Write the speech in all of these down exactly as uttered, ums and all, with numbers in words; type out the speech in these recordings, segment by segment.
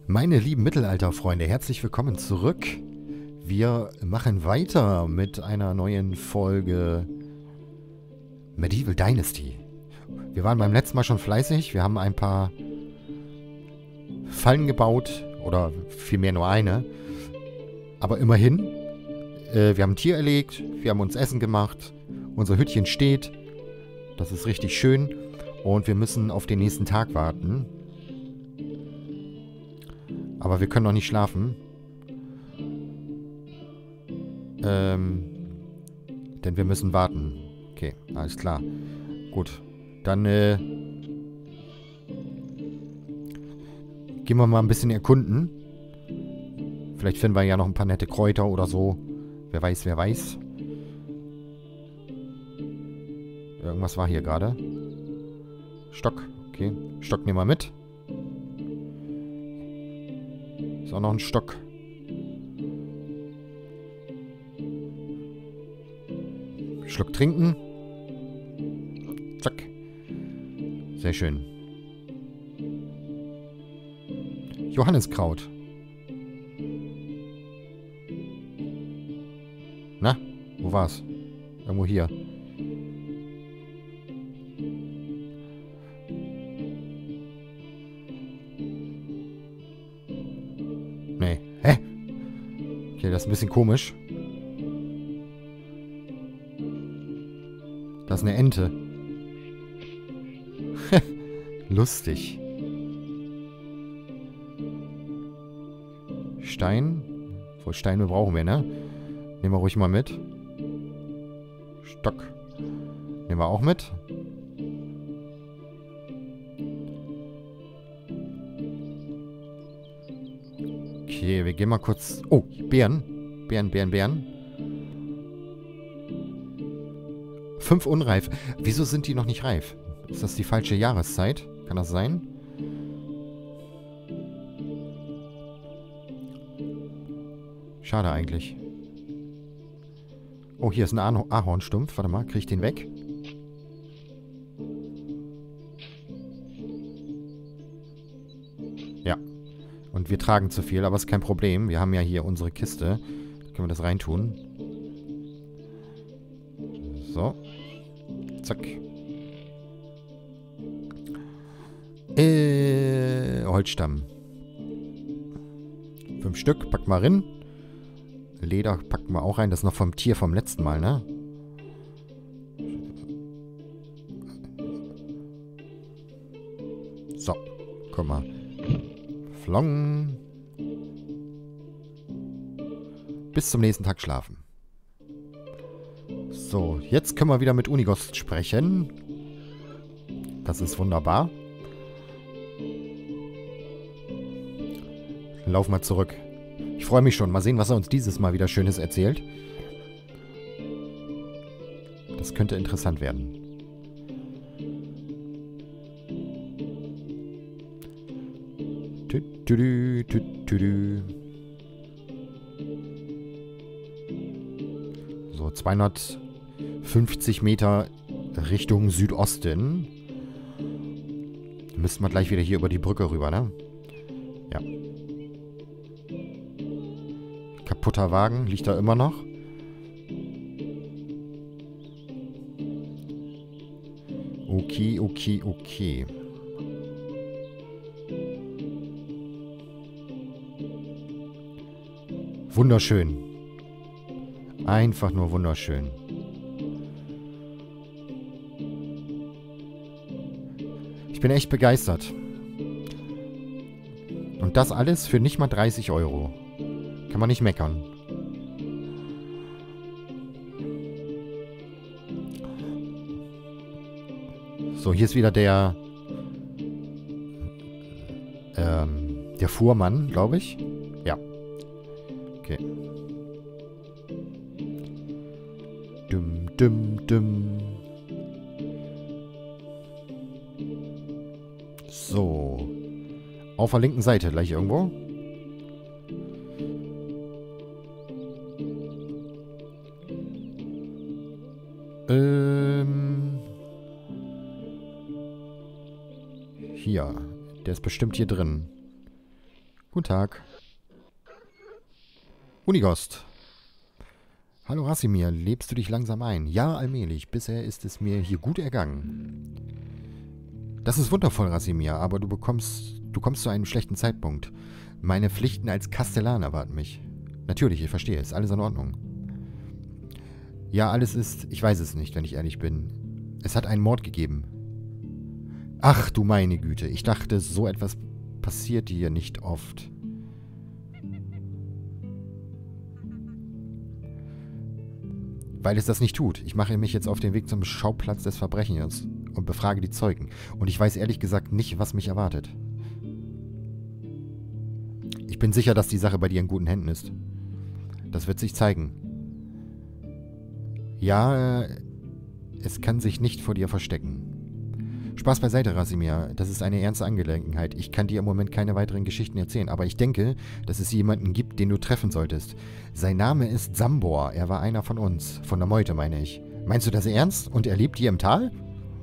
Meine lieben Mittelalterfreunde, herzlich willkommen zurück. Wir machen weiter mit einer neuen Folge Medieval Dynasty. Wir waren beim letzten Mal schon fleißig. Wir haben ein paar Fallen gebaut, oder vielmehr nur eine. Aber immerhin, äh, wir haben ein Tier erlegt, wir haben uns Essen gemacht, unser Hütchen steht. Das ist richtig schön. Und wir müssen auf den nächsten Tag warten. Aber wir können noch nicht schlafen. Ähm, denn wir müssen warten. Okay, alles klar. Gut, dann äh, gehen wir mal ein bisschen erkunden. Vielleicht finden wir ja noch ein paar nette Kräuter oder so. Wer weiß, wer weiß. Irgendwas war hier gerade. Stock, okay. Stock nehmen wir mit. Ist auch noch ein Stock. Schluck trinken. Zack. Sehr schön. Johanniskraut. Na, wo war's? Irgendwo hier. Nee. Hä? Okay, das ist ein bisschen komisch. Das ist eine Ente. Lustig. Stein. Voll Steine brauchen wir, ne? Nehmen wir ruhig mal mit. Stock. Nehmen wir auch mit. Okay, wir gehen mal kurz... Oh, Beeren. Beeren, Beeren, Beeren. Fünf unreif. Wieso sind die noch nicht reif? Ist das die falsche Jahreszeit? Kann das sein? Schade eigentlich. Oh, hier ist ein Ah- Ahornstumpf. Warte mal, krieg ich den weg? Ja. Und wir tragen zu viel, aber ist kein Problem. Wir haben ja hier unsere Kiste. Da können wir das reintun. So. Zack. Äh, Holzstamm. Fünf Stück, packen wir rein. Leder packen wir auch rein. Das ist noch vom Tier vom letzten Mal, ne? So, guck mal. Flong. Bis zum nächsten Tag schlafen. So, jetzt können wir wieder mit Unigost sprechen. Das ist wunderbar. Laufen wir zurück. Ich freue mich schon. Mal sehen, was er uns dieses Mal wieder Schönes erzählt. Das könnte interessant werden. Tü, tü, tü, tü, tü, tü. So, zweihundertfünfzig Meter Richtung Südosten. Müssten wir gleich wieder hier über die Brücke rüber, ne? Ja. Kaputter Wagen, liegt da immer noch. Okay, okay, okay. Wunderschön. Einfach nur wunderschön. Ich bin echt begeistert. Und das alles für nicht mal dreißig Euro. Kann man nicht meckern. So, hier ist wieder der ähm, der Fuhrmann, glaube ich. Ja. Okay. Dum, dum, dum. So. Auf der linken Seite gleich irgendwo. Ähm. Hier. Der ist bestimmt hier drin. Guten Tag. Unigost. Hallo Rasimir, lebst du dich langsam ein? Ja, allmählich. Bisher ist es mir hier gut ergangen. Das ist wundervoll, Rasimir, aber du bekommst, du kommst zu einem schlechten Zeitpunkt. Meine Pflichten als Kastellan erwarten mich. Natürlich, ich verstehe, ist alles in Ordnung. Ja, alles ist, ich weiß es nicht, wenn ich ehrlich bin. Es hat einen Mord gegeben. Ach, du meine Güte, ich dachte, so etwas passiert hier nicht oft. Weil es das nicht tut. Ich mache mich jetzt auf den Weg zum Schauplatz des Verbrechens und befrage die Zeugen. Und ich weiß ehrlich gesagt nicht, was mich erwartet. Ich bin sicher, dass die Sache bei dir in guten Händen ist. Das wird sich zeigen. Ja, es kann sich nicht vor dir verstecken. Spaß beiseite, Rasimir. Das ist eine ernste Angelegenheit. Ich kann dir im Moment keine weiteren Geschichten erzählen, aber ich denke, dass es jemanden gibt, den du treffen solltest. Sein Name ist Sambor. Er war einer von uns. Von der Meute, meine ich. Meinst du das ernst? Und er lebt hier im Tal?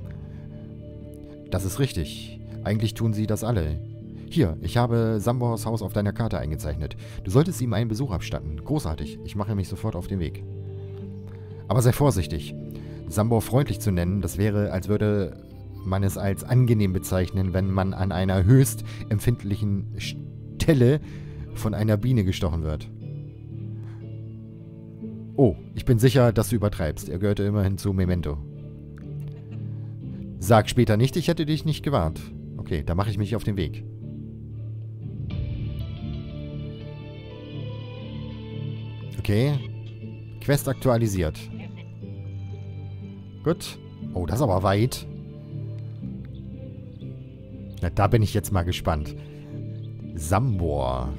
Das ist richtig. Eigentlich tun sie das alle. Hier, ich habe Sambors Haus auf deiner Karte eingezeichnet. Du solltest ihm einen Besuch abstatten. Großartig. Ich mache mich sofort auf den Weg. Aber sei vorsichtig. Sambor freundlich zu nennen, das wäre, als würde man es als angenehm bezeichnen, wenn man an einer höchst empfindlichen Stelle von einer Biene gestochen wird. Oh, ich bin sicher, dass du übertreibst. Er gehörte immerhin zu Memento. Sag später nicht, ich hätte dich nicht gewarnt. Okay, da mache ich mich auf den Weg. Okay. Quest aktualisiert. Gut. Oh, das ist aber weit. Na, da bin ich jetzt mal gespannt. Sambor.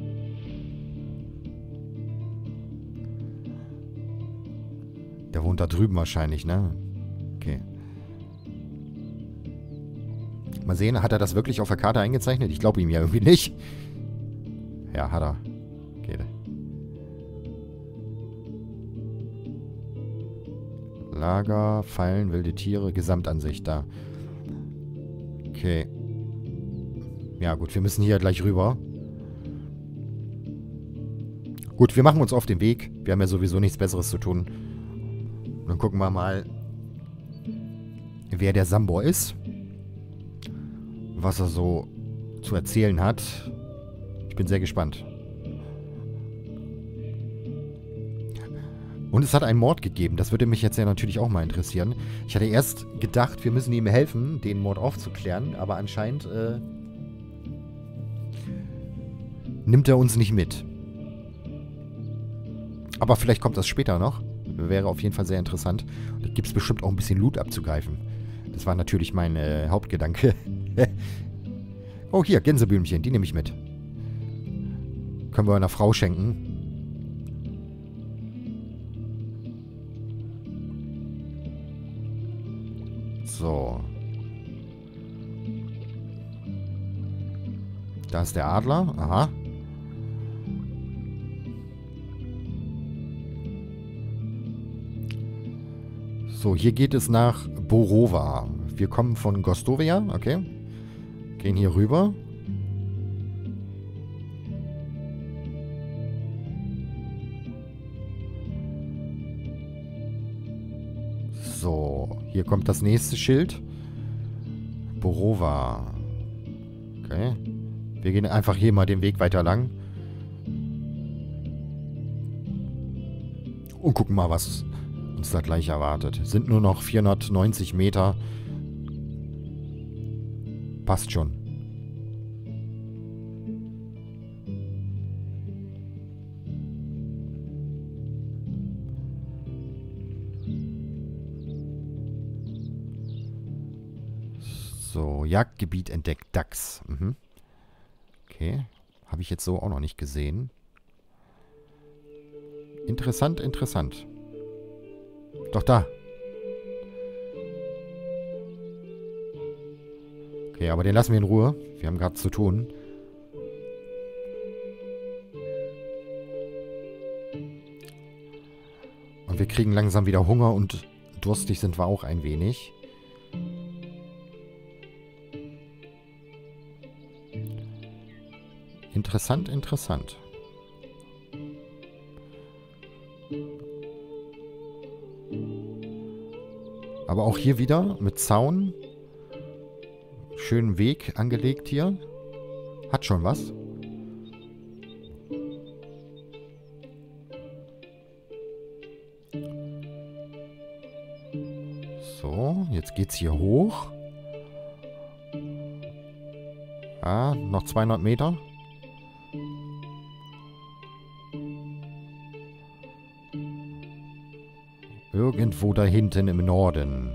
Der wohnt da drüben wahrscheinlich, ne? Okay. Mal sehen, hat er das wirklich auf der Karte eingezeichnet? Ich glaube ihm ja irgendwie nicht. Ja, hat er. Okay. Lager, Fallen, wilde Tiere, Gesamtansicht da. Okay. Ja gut, wir müssen hier gleich rüber. Gut, wir machen uns auf den Weg. Wir haben ja sowieso nichts Besseres zu tun. Und dann gucken wir mal, wer der Sambor ist. Was er so zu erzählen hat. Ich bin sehr gespannt. Und es hat einen Mord gegeben. Das würde mich jetzt ja natürlich auch mal interessieren. Ich hatte erst gedacht, wir müssen ihm helfen, den Mord aufzuklären. Aber anscheinend äh, nimmt er uns nicht mit. Aber vielleicht kommt das später noch. Wäre auf jeden Fall sehr interessant. Da gibt es bestimmt auch ein bisschen Loot abzugreifen. Das war natürlich mein äh, Hauptgedanke. Oh, hier, Gänseblümchen. Die nehme ich mit. Können wir einer Frau schenken. So. Da ist der Adler. Aha. So, hier geht es nach Borova. Wir kommen von Gostovia, okay. Gehen hier rüber. So, hier kommt das nächste Schild. Borova. Okay. Wir gehen einfach hier mal den Weg weiter lang. Und gucken mal, was uns da gleich erwartet. Es sind nur noch vierhundertneunzig Meter. Passt schon. So, Jagdgebiet entdeckt. Dachs. Mhm. Okay. Habe ich jetzt so auch noch nicht gesehen. Interessant, interessant. Doch da. Okay, aber den lassen wir in Ruhe. Wir haben gerade zu tun. Und wir kriegen langsam wieder Hunger und durstig sind wir auch ein wenig. Interessant, interessant. Aber auch hier wieder mit Zaun. Schönen Weg angelegt hier. Hat schon was. So, jetzt geht's hier hoch. Ah, noch zweihundert Meter. Irgendwo da hinten im Norden.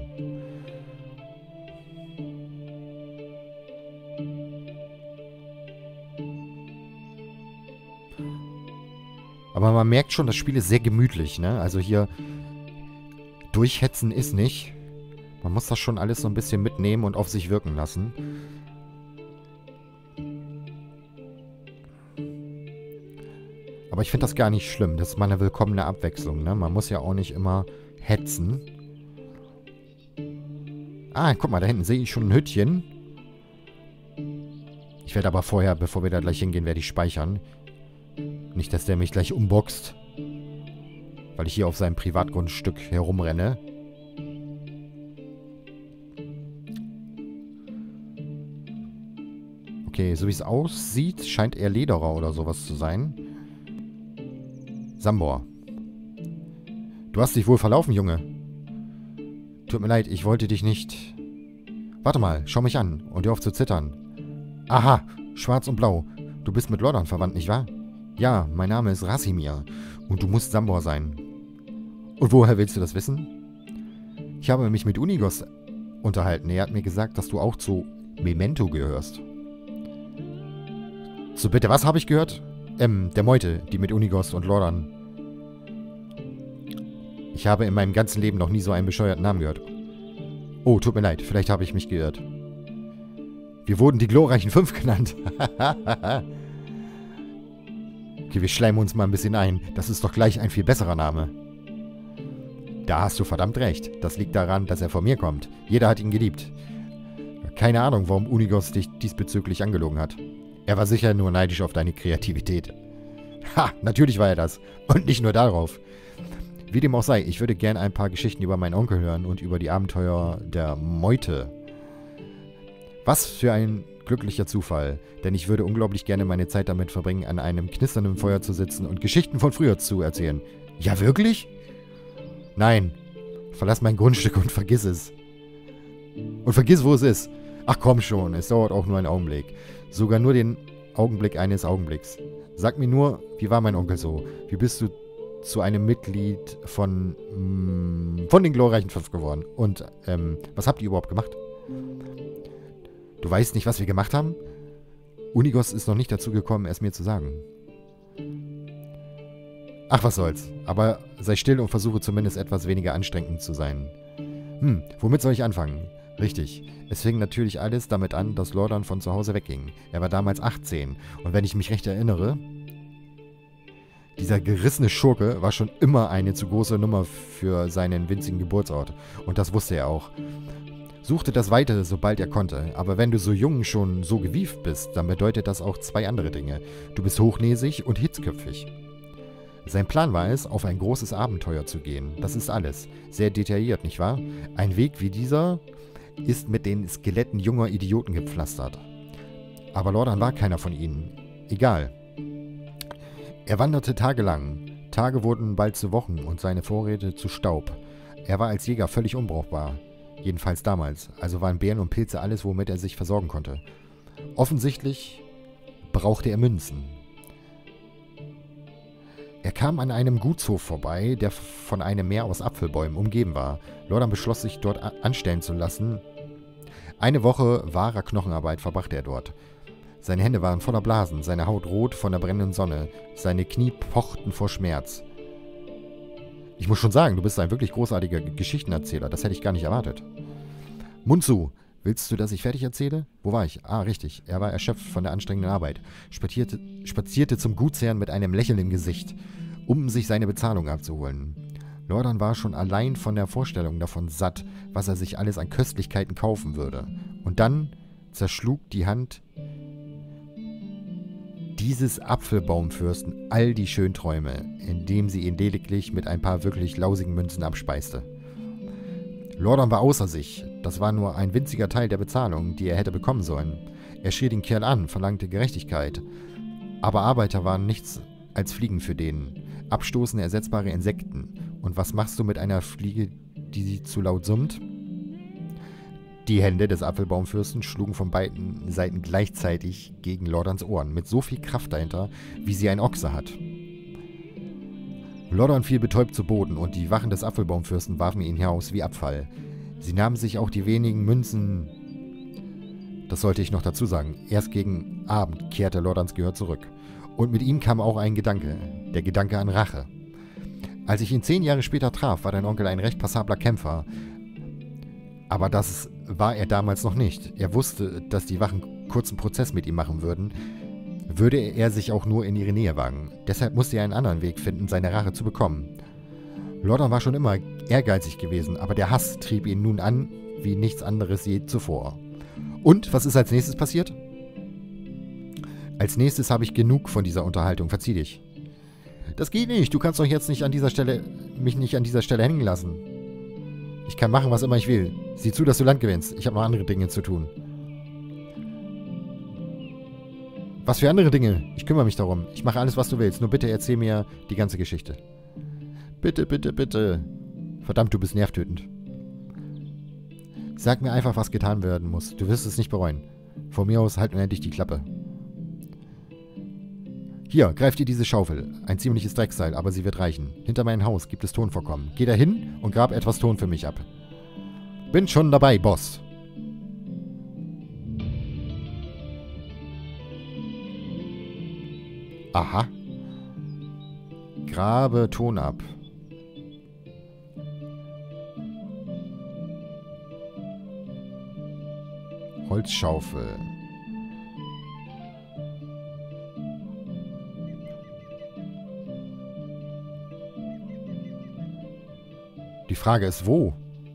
Aber man merkt schon, das Spiel ist sehr gemütlich, ne? Also hier durchhetzen ist nicht. Man muss das schon alles so ein bisschen mitnehmen und auf sich wirken lassen. Aber ich finde das gar nicht schlimm. Das ist mal eine willkommene Abwechslung, ne? Man muss ja auch nicht immer hetzen. Ah, guck mal, da hinten sehe ich schon ein Hüttchen. Ich werde aber vorher, bevor wir da gleich hingehen, werde ich speichern. Nicht, dass der mich gleich umboxt. Weil ich hier auf seinem Privatgrundstück herumrenne. Okay, so wie es aussieht, scheint er Lederer oder sowas zu sein. Sambor. Du hast dich wohl verlaufen, Junge. Tut mir leid, ich wollte dich nicht... Warte mal, schau mich an und hör auf zu zittern. Aha, schwarz und blau. Du bist mit Lordan verwandt, nicht wahr? Ja, mein Name ist Rasimir und du musst Sambor sein. Und woher willst du das wissen? Ich habe mich mit Unigos unterhalten. Er hat mir gesagt, dass du auch zu Memento gehörst. So bitte, was habe ich gehört? Ähm, der Meute, die mit Unigos und Lordan. Ich habe in meinem ganzen Leben noch nie so einen bescheuerten Namen gehört. Oh, tut mir leid, vielleicht habe ich mich geirrt. Wir wurden die glorreichen Fünf genannt. Okay, wir schleimen uns mal ein bisschen ein. Das ist doch gleich ein viel besserer Name. Da hast du verdammt recht. Das liegt daran, dass er von mir kommt. Jeder hat ihn geliebt. Keine Ahnung, warum Unigos dich diesbezüglich angelogen hat. Er war sicher nur neidisch auf deine Kreativität. Ha, natürlich war er das. Und nicht nur darauf. Wie dem auch sei, ich würde gern ein paar Geschichten über meinen Onkel hören und über die Abenteuer der Meute. Was für ein glücklicher Zufall, denn ich würde unglaublich gerne meine Zeit damit verbringen, an einem knisternden Feuer zu sitzen und Geschichten von früher zu erzählen. Ja, wirklich? Nein. Verlass mein Grundstück und vergiss es. Und vergiss, wo es ist. Ach komm schon, es dauert auch nur einen Augenblick. Sogar nur den Augenblick eines Augenblicks. Sag mir nur, wie war mein Onkel so? Wie bist du zu einem Mitglied von, mh, von den glorreichen Fünf geworden? Und, ähm, was habt ihr überhaupt gemacht? Du weißt nicht, was wir gemacht haben? Unigos ist noch nicht dazu gekommen, es mir zu sagen. Ach, was soll's. Aber sei still und versuche zumindest etwas weniger anstrengend zu sein. Hm, womit soll ich anfangen? Richtig. Es fing natürlich alles damit an, dass Lordan von zu Hause wegging. Er war damals achtzehn. Und wenn ich mich recht erinnere, dieser gerissene Schurke war schon immer eine zu große Nummer für seinen winzigen Geburtsort. Und das wusste er auch. Suchte das Weite, sobald er konnte. Aber wenn du so jung schon so gewieft bist, dann bedeutet das auch zwei andere Dinge. Du bist hochnäsig und hitzköpfig. Sein Plan war es, auf ein großes Abenteuer zu gehen. Das ist alles. Sehr detailliert, nicht wahr? Ein Weg wie dieser ist mit den Skeletten junger Idioten gepflastert. Aber Lordan war keiner von ihnen. Egal. Er wanderte tagelang. Tage wurden bald zu Wochen und seine Vorräte zu Staub. Er war als Jäger völlig unbrauchbar. Jedenfalls damals. Also waren Beeren und Pilze alles, womit er sich versorgen konnte. Offensichtlich brauchte er Münzen. Er kam an einem Gutshof vorbei, der von einem Meer aus Apfelbäumen umgeben war. Lordan beschloss, sich dort anstellen zu lassen. Eine Woche wahrer Knochenarbeit verbrachte er dort. Seine Hände waren voller Blasen, seine Haut rot von der brennenden Sonne, seine Knie pochten vor Schmerz. Ich muss schon sagen, du bist ein wirklich großartiger Geschichtenerzähler. Das hätte ich gar nicht erwartet. Mund zu. Willst du, dass ich fertig erzähle? Wo war ich? Ah, richtig. Er war erschöpft von der anstrengenden Arbeit. Spazierte, spazierte zum Gutsherrn mit einem Lächeln im Gesicht, um sich seine Bezahlung abzuholen. Lordan war schon allein von der Vorstellung davon satt, was er sich alles an Köstlichkeiten kaufen würde. Und dann zerschlug die Hand dieses Apfelbaumfürsten all die Schönträume, indem sie ihn lediglich mit ein paar wirklich lausigen Münzen abspeiste. Lordon war außer sich. Das war nur ein winziger Teil der Bezahlung, die er hätte bekommen sollen. Er schrie den Kerl an, verlangte Gerechtigkeit. Aber Arbeiter waren nichts als Fliegen für den. Abstoßende, ersetzbare Insekten. Und was machst du mit einer Fliege, die zu laut summt? Die Hände des Apfelbaumfürsten schlugen von beiden Seiten gleichzeitig gegen Lordons Ohren, mit so viel Kraft dahinter, wie sie ein Ochse hat. Lordon fiel betäubt zu Boden und die Wachen des Apfelbaumfürsten warfen ihn hinaus wie Abfall. Sie nahmen sich auch die wenigen Münzen... Das sollte ich noch dazu sagen. Erst gegen Abend kehrte Lordons Gehör zurück. Und mit ihm kam auch ein Gedanke. Der Gedanke an Rache. Als ich ihn zehn Jahre später traf, war dein Onkel ein recht passabler Kämpfer. Aber das war er damals noch nicht. Er wusste, dass die Wachen kurzen Prozess mit ihm machen würden, würde er sich auch nur in ihre Nähe wagen. Deshalb musste er einen anderen Weg finden, seine Rache zu bekommen. Lordon war schon immer ehrgeizig gewesen, aber der Hass trieb ihn nun an, wie nichts anderes je zuvor. Und, was ist als nächstes passiert? Als nächstes habe ich genug von dieser Unterhaltung, verzieh dich. Das geht nicht, du kannst doch jetzt nicht an dieser Stelle, mich nicht an dieser Stelle hängen lassen. Ich kann machen, was immer ich will. Sieh zu, dass du Land gewinnst. Ich habe noch andere Dinge zu tun. Was für andere Dinge? Ich kümmere mich darum. Ich mache alles, was du willst. Nur bitte erzähl mir die ganze Geschichte. Bitte, bitte, bitte. Verdammt, du bist nervtötend. Sag mir einfach, was getan werden muss. Du wirst es nicht bereuen. Von mir aus halt endlich die Klappe. Hier, greif dir diese Schaufel. Ein ziemliches Dreckseil, aber sie wird reichen. Hinter meinem Haus gibt es Tonvorkommen. Geh da hin und grab etwas Ton für mich ab. Bin schon dabei, Boss. Aha. Grabe Ton ab. Holzschaufel. Die Frage ist, wo?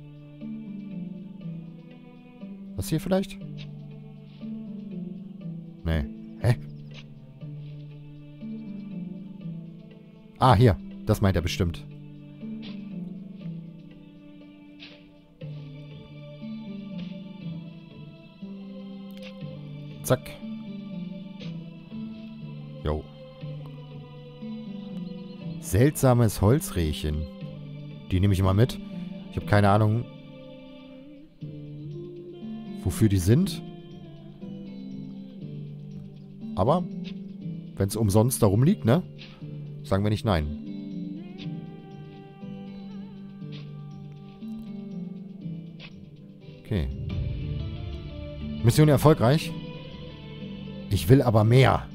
Das hier vielleicht? Nee. Hä? Ah, hier. Das meint er bestimmt. Zack. Jo. Seltsames Holzrehchen. Die nehme ich mal mit. Ich habe keine Ahnung, wofür die sind. Aber, wenn es umsonst darum liegt, ne? Sagen wir nicht nein. Okay. Mission erfolgreich. Ich will aber mehr.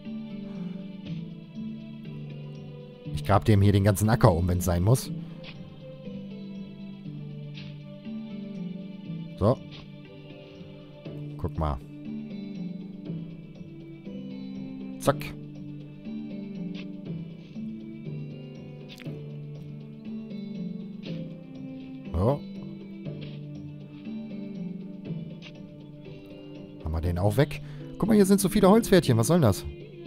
Ich grab dem hier den ganzen Acker um, wenn es sein muss. So. Guck mal. Zack. So. Haben wir den auch weg? Guck mal, hier sind so viele Holzpferdchen. Was soll denn das?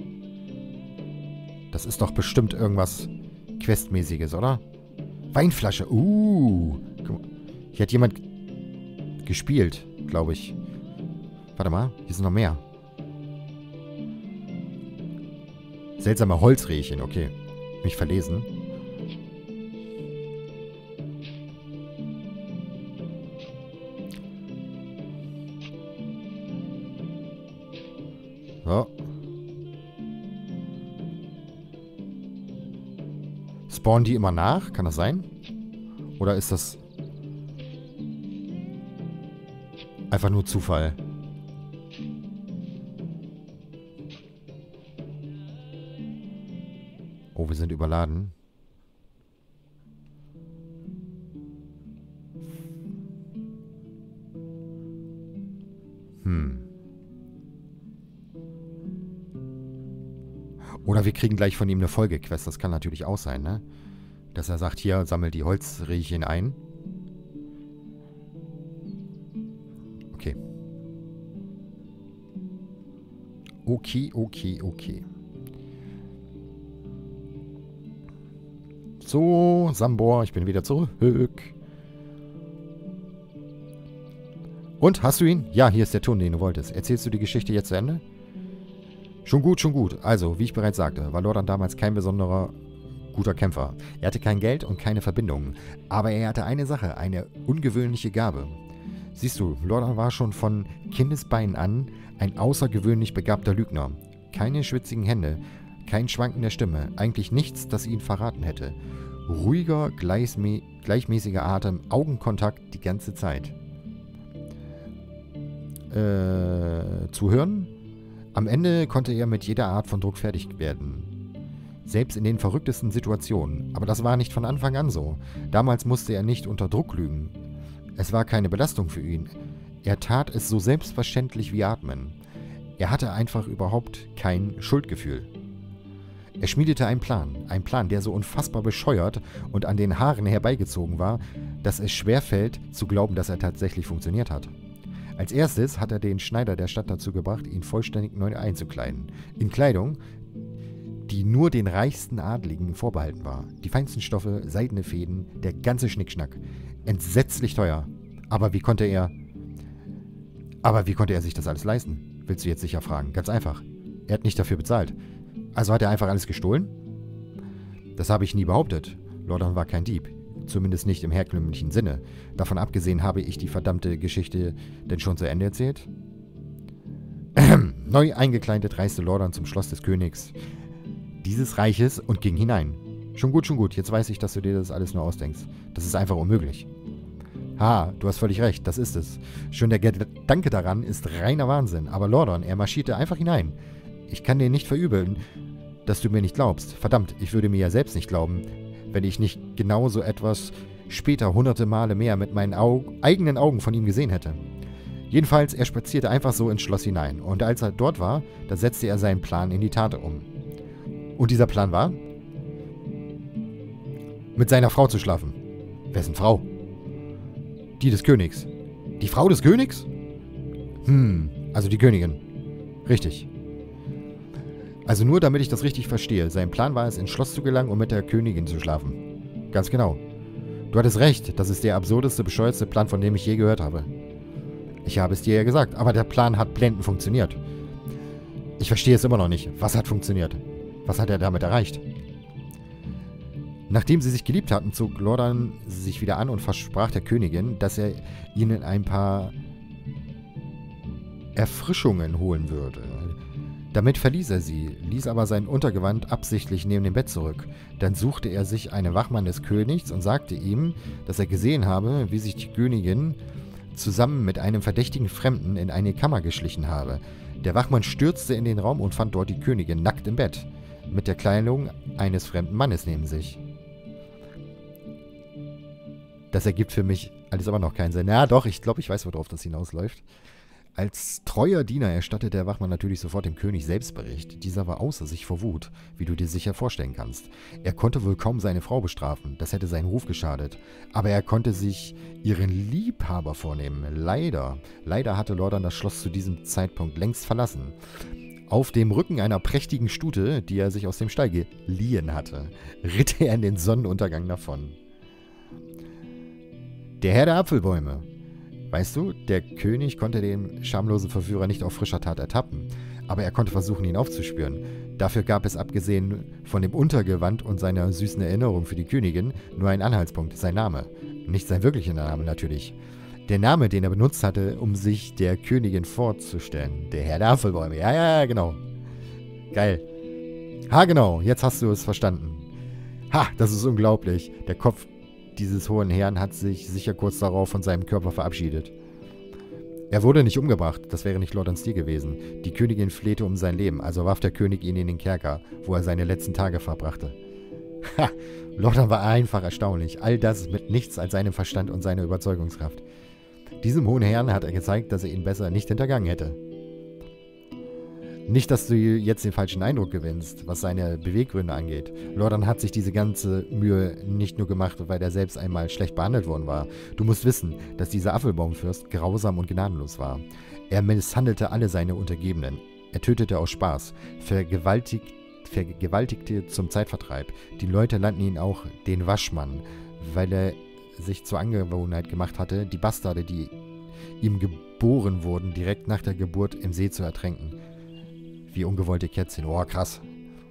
Das ist doch bestimmt irgendwas Questmäßiges, oder? Weinflasche. Uh. Guck mal. Hier hat jemand gespielt, glaube ich. Warte mal, hier sind noch mehr. Seltsame Holzrehchen, okay. Mich verlesen. So. Spawnen die immer nach? Kann das sein? Oder ist das einfach nur Zufall? Oh, wir sind überladen. Hm. Oder wir kriegen gleich von ihm eine Folgequest. Das kann natürlich auch sein, ne? Dass er sagt, hier, sammel die Holzrehchen ein. Okay. Okay, okay, okay. So, Sambor, ich bin wieder zurück. Und, hast du ihn? Ja, hier ist der Ton, den du wolltest. Erzählst du die Geschichte jetzt zu Ende? Schon gut, schon gut. Also, wie ich bereits sagte, war Lordan damals kein besonderer guter Kämpfer. Er hatte kein Geld und keine Verbindungen. Aber er hatte eine Sache, eine ungewöhnliche Gabe. Siehst du, Lordan war schon von Kindesbeinen an ein außergewöhnlich begabter Lügner. Keine schwitzigen Hände, kein Schwanken der Stimme, eigentlich nichts, das ihn verraten hätte. Ruhiger, gleichmäßiger Atem, Augenkontakt die ganze Zeit. Äh, zuhören? Am Ende konnte er mit jeder Art von Druck fertig werden. Selbst in den verrücktesten Situationen. Aber das war nicht von Anfang an so. Damals musste er nicht unter Druck lügen. Es war keine Belastung für ihn. Er tat es so selbstverständlich wie Atmen. Er hatte einfach überhaupt kein Schuldgefühl. Er schmiedete einen Plan. Ein Plan, der so unfassbar bescheuert und an den Haaren herbeigezogen war, dass es schwerfällt, zu glauben, dass er tatsächlich funktioniert hat. Als erstes hat er den Schneider der Stadt dazu gebracht, ihn vollständig neu einzukleiden. In Kleidung, die nur den reichsten Adligen vorbehalten war. Die feinsten Stoffe, seidene Fäden, der ganze Schnickschnack. Entsetzlich teuer. Aber wie konnte er... Aber wie konnte er sich das alles leisten? Willst du jetzt sicher fragen. Ganz einfach. Er hat nicht dafür bezahlt. Also hat er einfach alles gestohlen? Das habe ich nie behauptet. Lordan war kein Dieb. Zumindest nicht im herkömmlichen Sinne. Davon abgesehen habe ich die verdammte Geschichte denn schon zu Ende erzählt? Neu eingekleidet reiste Lordan zum Schloss des Königs dieses Reiches und ging hinein. Schon gut, schon gut. Jetzt weiß ich, dass du dir das alles nur ausdenkst. Das ist einfach unmöglich. Ha, du hast völlig recht. Das ist es. Schon der Gedanke daran ist reiner Wahnsinn. Aber Lordan, er marschierte einfach hinein. Ich kann dir nicht verübeln, dass du mir nicht glaubst. Verdammt, ich würde mir ja selbst nicht glauben, wenn ich nicht genau so etwas später hunderte Male mehr mit meinen Au- eigenen Augen von ihm gesehen hätte. Jedenfalls, er spazierte einfach so ins Schloss hinein. Und als er dort war, da setzte er seinen Plan in die Tat um. Und dieser Plan war, mit seiner Frau zu schlafen. Wessen Frau? Die des Königs. Die Frau des Königs? Hm, also die Königin. Richtig. Also nur, damit ich das richtig verstehe. Sein Plan war es, ins Schloss zu gelangen, um mit der Königin zu schlafen. Ganz genau. Du hattest recht, das ist der absurdeste, bescheuertste Plan, von dem ich je gehört habe. Ich habe es dir ja gesagt, aber der Plan hat blendend funktioniert. Ich verstehe es immer noch nicht. Was hat funktioniert? Was hat er damit erreicht? Nachdem sie sich geliebt hatten, zog Lordan sich wieder an und versprach der Königin, dass er ihnen ein paar Erfrischungen holen würde. Damit verließ er sie, ließ aber sein Untergewand absichtlich neben dem Bett zurück. Dann suchte er sich einen Wachmann des Königs und sagte ihm, dass er gesehen habe, wie sich die Königin zusammen mit einem verdächtigen Fremden in eine Kammer geschlichen habe. Der Wachmann stürzte in den Raum und fand dort die Königin nackt im Bett, mit der Kleidung eines fremden Mannes neben sich. Das ergibt für mich alles aber noch keinen Sinn. Ja, doch, ich glaube, ich weiß, worauf das hinausläuft. Als treuer Diener erstattet der Wachmann natürlich sofort dem König selbst Bericht. Dieser war außer sich vor Wut, wie du dir sicher vorstellen kannst. Er konnte wohl kaum seine Frau bestrafen, das hätte seinen Ruf geschadet. Aber er konnte sich ihren Liebhaber vornehmen. Leider, leider hatte Lordan das Schloss zu diesem Zeitpunkt längst verlassen. Auf dem Rücken einer prächtigen Stute, die er sich aus dem Stall geliehen hatte, ritt er in den Sonnenuntergang davon. Der Herr der Apfelbäume. Weißt du, der König konnte den schamlosen Verführer nicht auf frischer Tat ertappen, aber er konnte versuchen, ihn aufzuspüren. Dafür gab es, abgesehen von dem Untergewand und seiner süßen Erinnerung für die Königin, nur einen Anhaltspunkt, sein Name. Nicht sein wirklicher Name natürlich. Der Name, den er benutzt hatte, um sich der Königin vorzustellen. Der Herr der Apfelbäume. Ja, ja, ja, genau. Geil. Ha, genau, jetzt hast du es verstanden. Ha, das ist unglaublich. Der Kopf dieses hohen Herrn hat sich sicher kurz darauf von seinem Körper verabschiedet. Er wurde nicht umgebracht, das wäre nicht Lordans Stil gewesen. Die Königin flehte um sein Leben, also warf der König ihn in den Kerker, wo er seine letzten Tage verbrachte. Ha! Lordan war einfach erstaunlich. All das mit nichts als seinem Verstand und seiner Überzeugungskraft. Diesem hohen Herrn hat er gezeigt, dass er ihn besser nicht hintergangen hätte. Nicht, dass du jetzt den falschen Eindruck gewinnst, was seine Beweggründe angeht. Lordan hat sich diese ganze Mühe nicht nur gemacht, weil er selbst einmal schlecht behandelt worden war. Du musst wissen, dass dieser Apfelbaumfürst grausam und gnadenlos war. Er misshandelte alle seine Untergebenen. Er tötete aus Spaß, vergewaltigt, vergewaltigte zum Zeitvertreib. Die Leute nannten ihn auch den Waschmann, weil er sich zur Angewohnheit gemacht hatte, die Bastarde, die ihm geboren wurden, direkt nach der Geburt im See zu ertränken. Wie ungewollte Kätzchen. Oh, krass.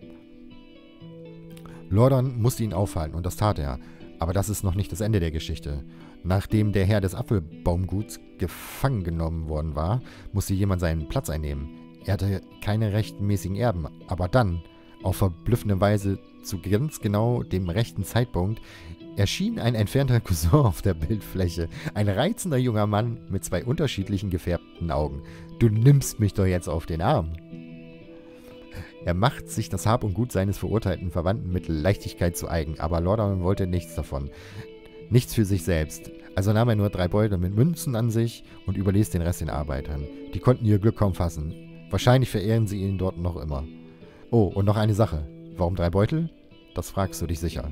Lordan musste ihn aufhalten und das tat er. Aber das ist noch nicht das Ende der Geschichte. Nachdem der Herr des Apfelbaumguts gefangen genommen worden war, musste jemand seinen Platz einnehmen. Er hatte keine rechtmäßigen Erben, aber dann, auf verblüffende Weise zu ganz genau dem rechten Zeitpunkt, erschien ein entfernter Cousin auf der Bildfläche. Ein reizender junger Mann mit zwei unterschiedlichen gefärbten Augen. Du nimmst mich doch jetzt auf den Arm. Er macht sich das Hab und Gut seines verurteilten Verwandten mit Leichtigkeit zu eigen, aber Lordan wollte nichts davon. Nichts für sich selbst. Also nahm er nur drei Beutel mit Münzen an sich und überließ den Rest den Arbeitern. Die konnten ihr Glück kaum fassen. Wahrscheinlich verehren sie ihn dort noch immer. Oh, und noch eine Sache. Warum drei Beutel? Das fragst du dich sicher.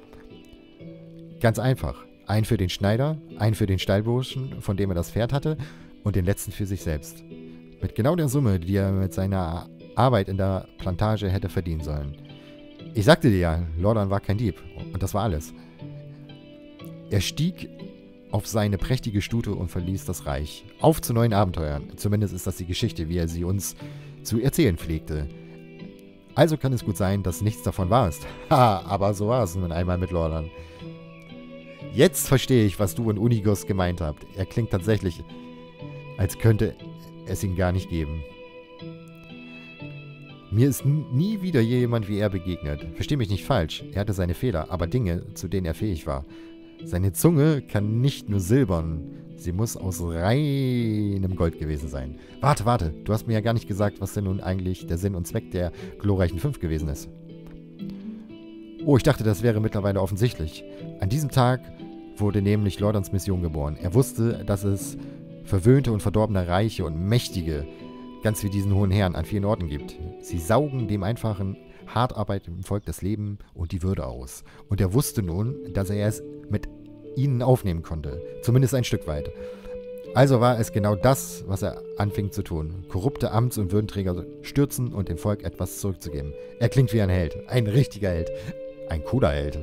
Ganz einfach. Einen für den Schneider, einen für den Stallburschen, von dem er das Pferd hatte, und den letzten für sich selbst. Mit genau der Summe, die er mit seiner Arbeit in der Plantage hätte verdienen sollen. Ich sagte dir ja, Lordan war kein Dieb. Und das war alles. Er stieg auf seine prächtige Stute und verließ das Reich. Auf zu neuen Abenteuern. Zumindest ist das die Geschichte, wie er sie uns zu erzählen pflegte. Also kann es gut sein, dass nichts davon wahr ist. Ha, aber so war es nun einmal mit Lordan. Jetzt verstehe ich, was du und Unigos gemeint habt. Er klingt tatsächlich, als könnte es ihn gar nicht geben. Mir ist nie wieder jemand wie er begegnet. Versteh mich nicht falsch, er hatte seine Fehler, aber Dinge, zu denen er fähig war. Seine Zunge kann nicht nur silbern, sie muss aus reinem Gold gewesen sein. Warte, warte, du hast mir ja gar nicht gesagt, was denn nun eigentlich der Sinn und Zweck der glorreichen Fünf gewesen ist. Oh, ich dachte, das wäre mittlerweile offensichtlich. An diesem Tag wurde nämlich Lordans Mission geboren. Er wusste, dass es verwöhnte und verdorbene Reiche und Mächtige, ganz wie diesen hohen Herren, an vielen Orten gibt. Sie saugen dem einfachen, hart arbeitenden Volk das Leben und die Würde aus. Und er wusste nun, dass er es mit ihnen aufnehmen konnte. Zumindest ein Stück weit. Also war es genau das, was er anfing zu tun. Korrupte Amts- und Würdenträger stürzen und dem Volk etwas zurückzugeben. Er klingt wie ein Held. Ein richtiger Held. Ein cooler Held.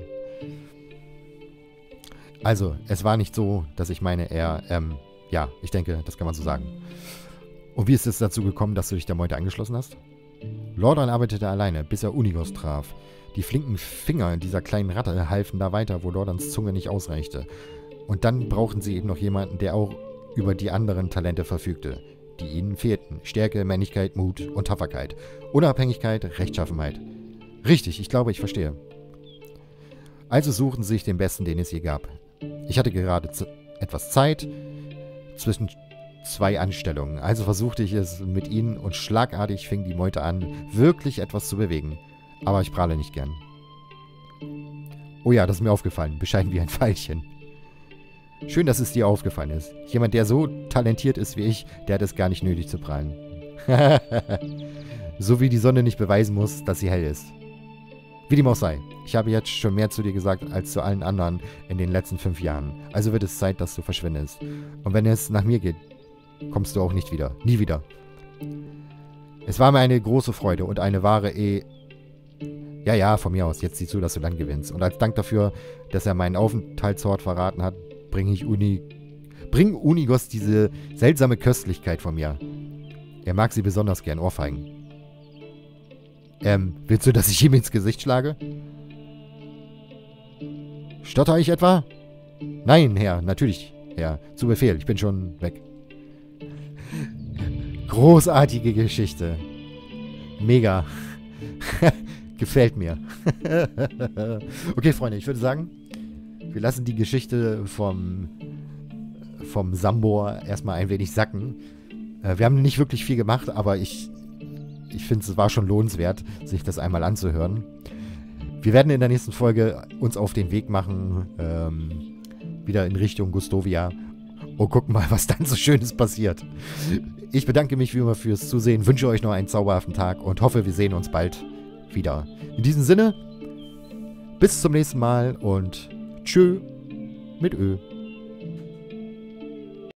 Also, es war nicht so, dass ich meine, er, ähm, ja, ich denke, das kann man so sagen. Und wie ist es dazu gekommen, dass du dich der Meute angeschlossen hast? Lordan arbeitete alleine, bis er Unigos traf. Die flinken Finger dieser kleinen Ratte halfen da weiter, wo Lordans Zunge nicht ausreichte. Und dann brauchten sie eben noch jemanden, der auch über die anderen Talente verfügte, die ihnen fehlten. Stärke, Männlichkeit, Mut und Tapferkeit. Unabhängigkeit, Rechtschaffenheit. Richtig, ich glaube, ich verstehe. Also suchten sie sich den Besten, den es je gab. Ich hatte gerade etwas Zeit zwischen zwei Anstellungen, also versuchte ich es mit ihnen und schlagartig fing die Meute an, wirklich etwas zu bewegen. Aber ich prahle nicht gern. Oh ja, das ist mir aufgefallen. Bescheiden wie ein Veilchen. Schön, dass es dir aufgefallen ist. Jemand, der so talentiert ist wie ich, der hat es gar nicht nötig zu prahlen. So wie die Sonne nicht beweisen muss, dass sie hell ist. Wie dem auch sei. Ich habe jetzt schon mehr zu dir gesagt als zu allen anderen in den letzten fünf Jahren. Also wird es Zeit, dass du verschwindest. Und wenn es nach mir geht, kommst du auch nicht wieder. Nie wieder. Es war mir eine große Freude und eine wahre E... Ja, ja, von mir aus. Jetzt sieh zu, dass du dann gewinnst. Und als Dank dafür, dass er meinen Aufenthaltsort verraten hat, bringe ich Uni... Bring Unigos diese seltsame Köstlichkeit von mir. Er mag sie besonders gern, Ohrfeigen. Ähm, willst du, dass ich ihm ins Gesicht schlage? Stotter ich etwa? Nein, Herr, natürlich, Herr. Zu Befehl, ich bin schon weg. Großartige Geschichte. Mega. Gefällt mir. Okay, Freunde, ich würde sagen, wir lassen die Geschichte vom, vom Sambor erstmal ein wenig sacken. Äh, wir haben nicht wirklich viel gemacht, aber ich, ich finde, es war schon lohnenswert, sich das einmal anzuhören. Wir werden in der nächsten Folge uns auf den Weg machen, ähm, wieder in Richtung Gustovia und gucken mal, was dann so Schönes passiert. Ich bedanke mich wie immer fürs Zusehen, wünsche euch noch einen zauberhaften Tag und hoffe, wir sehen uns bald wieder. In diesem Sinne, bis zum nächsten Mal und tschö mit Ö.